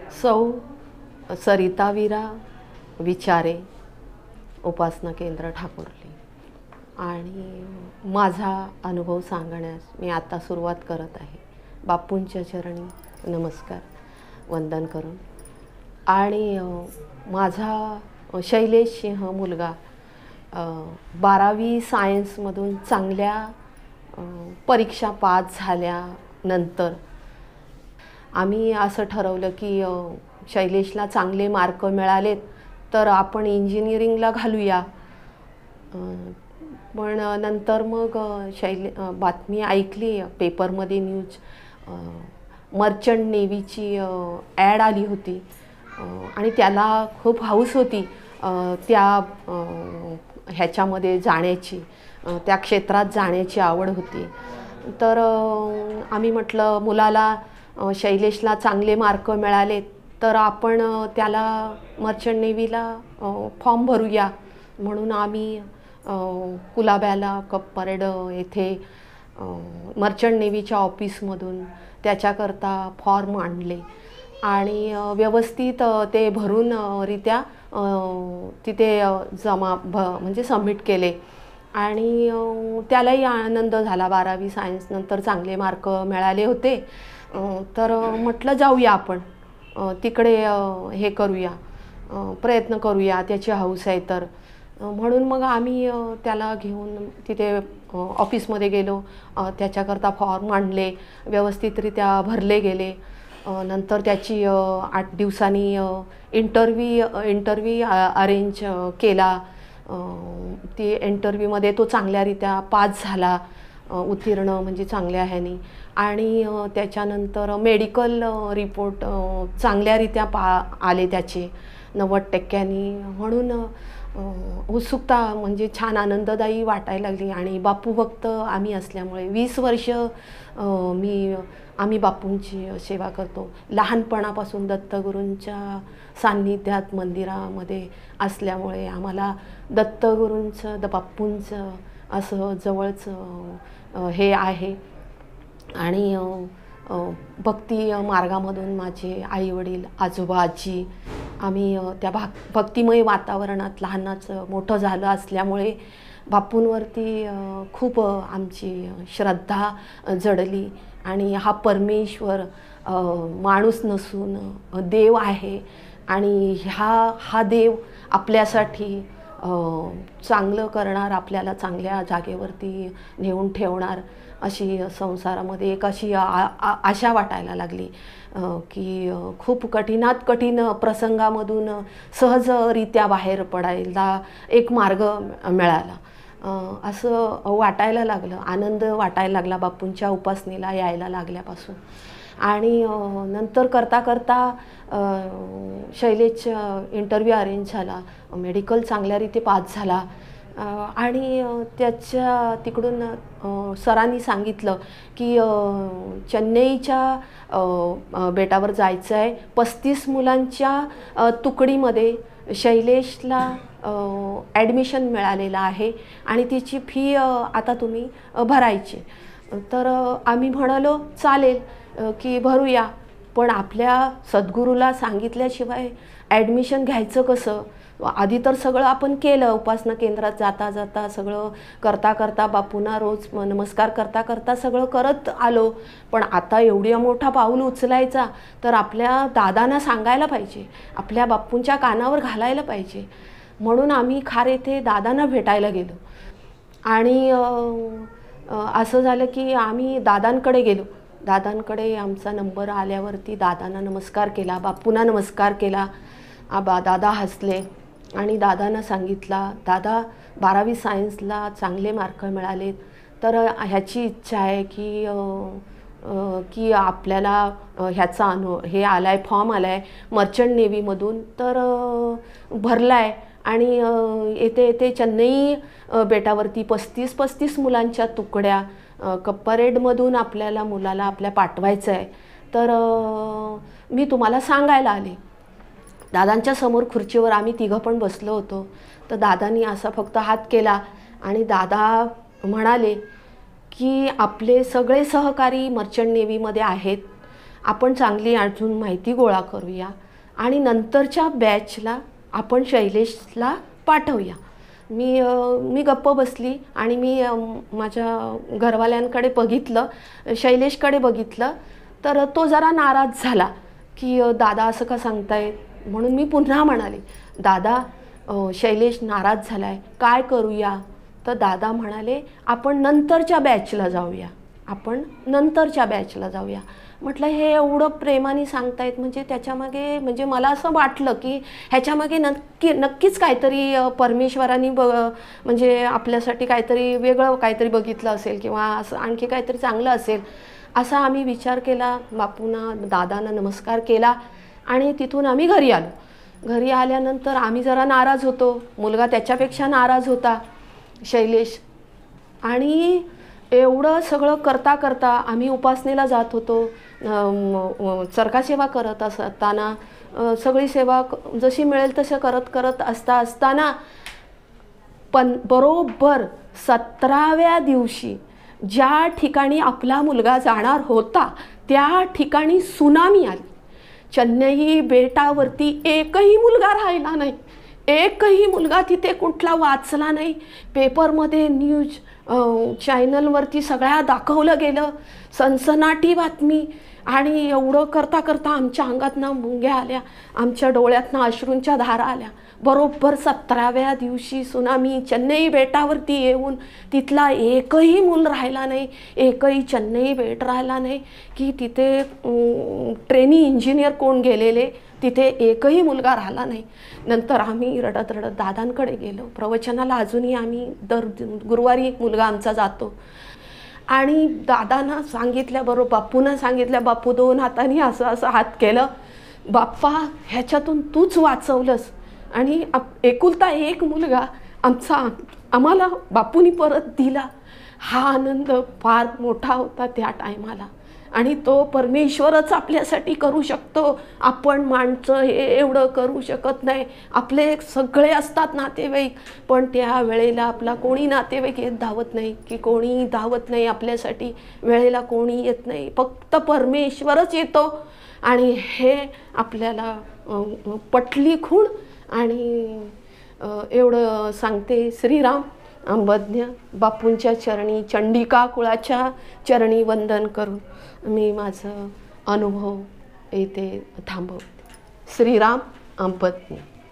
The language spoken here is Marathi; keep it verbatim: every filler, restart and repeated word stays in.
सौ सरिता वीरा विचारे, उपासना केंद्र ठाकुर्ली. आणि माझा अनुभव सांगण्यास मी आता सुरुवात करत आहे. बापूंच्या चरणी नमस्कार वंदन करून. आणि माझा शैलेश सिंह मुलगा बारावी सायन्समधून चांगल्या परीक्षा पास झाल्यानंतर आम्ही असं ठरवलं की शैलेशला चांगले मार्क मिळालेत तर आपण इंजिनिअरिंगला घालूया. पण नंतर मग शैले बातमी ऐकली पेपरमध्ये, न्यूज, मर्चंट नेव्हीची ॲड आली होती आणि त्याला खूप हौस होती त्या ह्याच्यामध्ये जाण्याची, त्या क्षेत्रात जाण्याची आवड होती. तर आम्ही म्हटलं मुलाला, शैलेशला चांगले मार्क मिळाले तर आपण त्याला मर्चंट नेव्हीला फॉर्म भरूया. म्हणून आम्ही कुलाब्याला कप परेड येथे मर्चंट नेव्हीच्या ऑफिसमधून त्याच्याकरता फॉर्म आणले आणि व्यवस्थित ते भरून रित्या तिथे जमा भ म्हणजे सबमिट केले. आणि त्यालाही आनंद झाला. बारावी सायन्सनंतर चांगले मार्क मिळाले होते. तर म्हटलं जाऊया आपण तिकडे, हे करूया, प्रयत्न करूया, त्याची हौस आहे तर. म्हणून मग आम्ही त्याला घेऊन तिथे ऑफिसमध्ये गेलो. त्याच्याकरता फॉर्म आणले, व्यवस्थितरित्या भरले गेले. नंतर त्याची आठ दिवसांनी इंटरव्ह्यू इंटरव्ह्यू अरेंज केला. ती इंटरव्ह्यूमध्ये तो चांगल्यारीत्या पास झाला, उत्तीर्ण म्हणजे चांगल्या ह्यानी. आणि त्याच्यानंतर मेडिकल रिपोर्ट चांगल्यारीत्या पा आले त्याचे नव्वद टक्क्यांनी. म्हणून उत्सुकता म्हणजे छान आनंददायी वाटायला लागली. आणि बापू भक्त आम्ही असल्यामुळे वीस वर्ष मी आम्ही बापूंची सेवा करतो. लहानपणापासून दत्तगुरूंच्या सान्निध्यात मंदिरामध्ये असल्यामुळे आम्हाला दत्तगुरूंचं, द बापूंचं असं जवळचं हे आहे. आणि भक्ती मार्गामधून माझे आईवडील, आजोबा, आजी, आम्ही त्या भाग भक्तिमय वातावरणात लहानाचं मोठं झालं असल्यामुळे बापूंवरती खूप आमची श्रद्धा जडली. आणि हा परमेश्वर माणूस नसून देव आहे आणि ह्या हा देव आपल्यासाठी चांगलं करणार, आपल्याला चांगल्या जागेवरती नेऊन ठेवणार, अशी संसारामध्ये एक अशी आशा वाटायला लागली की खूप कठीणात कठीण प्रसंगामधून सहजरित्या बाहेर पडायला एक मार्ग मिळाला असं वाटायला लागलं. आनंद वाटायला लागला बापूंच्या उपासनेला यायला लागल्यापासून. आणि नंतर करता करता शैलेश इंटरव्ह्यू अरेंज झाला, मेडिकल चांगल्यारीती पास झाला. आणि त्याच्या तिकडून सरांनी सांगितलं की चेन्नईच्या बेटावर जायचं आहे. पस्तीस मुलांच्या तुकडीमध्ये शैलेशला ॲडमिशन मिळालेलं आहे आणि तिची फी आता तुम्ही भरायची. तर आम्ही म्हणालो चालेल की भरूया. पण आपल्या सद्गुरूला सांगितल्याशिवाय ॲडमिशन घ्यायचं कसं? आधी तर सगळं आपण केलं, उपासना केंद्रात जाता जाता सगळं करता करता, बापूंना रोज नमस्कार करता करता सगळं करत आलो. पण आता एवढी मोठा पाऊल उचलायचा तर आपल्या दादांना सांगायला पाहिजे, आपल्या बापूंच्या कानावर घालायला पाहिजे. म्हणून आम्ही खार येथे दादांना भेटायला गेलो. आणि असं झालं की आम्ही दादांकडे गेलो. दादांकडे आमचा नंबर आल्यावरती दादांना नमस्कार केला, बापूंना नमस्कार केला. आबा दादा हसले आणि दादांना सांगितला, दादा बारावी सायन्सला चांगले मार्क मिळाले तर ह्याची इच्छा आहे की की आपल्याला ह्याचा अनु हे आला आहे, फॉर्म आला आहे मर्चंट नेव्हीमधून, तर भरला आहे. आणि येथे येथे चेन्नई बेटावरती पस्तीस पस्तीस मुलांच्या तुकड्या कप परेडमधून आपल्याला मुलाला आपल्या पाठवायचं आहे. तर मी तुम्हाला सांगायला आले. दादांच्या समोर खुर्चीवर आम्ही तिघं पण बसलो होतो. तर दादांनी असा फक्त हात केला आणि दादा म्हणाले की आपले सगळे सहकारी मर्चंट नेव्हीमध्ये आहेत आपण चांगली अजून माहिती गोळा करूया आणि नंतरच्या बॅचला आपण शैलेशला पाठवूया. मी मी गप्प बसली आणि मी माझ्या घरवाल्यांकडे बघितलं, शैलेशकडे बघितलं, तर तो जरा नाराज झाला की दादा असं का सांगतायत. म्हणून मी पुन्हा म्हणाले, दादा शैलेश नाराज झाला आहे, काय करूया. तर दादा म्हणाले, आपण नंतरच्या बॅचला जाऊया, आपण नंतरच्या बॅचला जाऊया. म्हटलं हे एवढं प्रेमाने सांगतायत म्हणजे त्याच्यामागे, म्हणजे मला असं वाटलं की ह्याच्यामागे नक्की नक्कीच काहीतरी परमेश्वरांनी ब म्हणजे आपल्यासाठी काहीतरी वेगळं काहीतरी बघितलं असेल किंवा असं आणखी काहीतरी चांगलं असेल असा आम्ही विचार केला. बापूंना दादांना नमस्कार केला आणि तिथून आम्ही घरी आलो. घरी आल्यानंतर आम्ही जरा नाराज होतो, मुलगा त्याच्यापेक्षा नाराज होता शैलेश. आणि एवढं सगळं करता करता आम्ही उपासनेला जात होतो, चरखा सेवा करत असताना सगळी सेवा जशी मिळेल तसं करत करत असता असताना पण बरोबर सतराव्या दिवशी ज्या ठिकाणी आपला मुलगा जाणार होता त्या ठिकाणी सुनामी आली. चेन्नई बेटावरती एकही मुलगा राहिला नाही, एकही मुलगा तिथे कुठला वाचला नाही. पेपरमध्ये न्यूज चॅनलवरती सगळ्या दाखवलं गेलं, सनसनाटी बातमी. आणि एवढं करता करता आमच्या अंगातनं मुंग्या आल्या, आमच्या डोळ्यातनं अश्रूंच्या धारा आल्या. बरोबर सतराव्या दिवशी सुनामी चेन्नई बेटावरती येऊन तिथला एकही मूल राहिला नाही, एकही चेन्नई बेट राहिला नाही की तिथे ट्रेनी इंजिनियर कोण गेलेले, तिथे एकही मुलगा राहिला नाही. नंतर आम्ही रडत रडत दादांकडे गेलो. प्रवचनाला अजूनही आम्ही दर गुरुवारी मुलगा आमचा जातो. आणि दादांना सांगितल्याबरोबर बापूंना सांगितल्या, बापू दोन हातांनी असं असं हात केलं, बाप्पा ह्याच्यातून तूच वाचवलंस. आणि एकुलता एक मुलगा आमचा आम्हाला बापूंनी परत दिला. हा आनंद फार मोठा होता त्या टायमाला. आणि तो परमेश्वरच आपल्यासाठी करू शकतो, आपण माणसं हे एवढं करू शकत नाही. आपले सगळे असतात नातेवाईक, पण त्या वेळेला आपला कोणी नातेवाईक येत धावत नाही, की कोणी धावत नाही आपल्यासाठी, वेळेला कोणी येत नाही, फक्त परमेश्वरच येतो. आणि हे आपल्याला पटली खूण. आणि एवढं सांगते. श्रीराम अंबज्ञ बापूंच्या चरणी, चंडिका कुळाच्या चरणी वंदन करून मी माझं अनुभव येथे थांबवते. श्रीराम अंबज्ञ.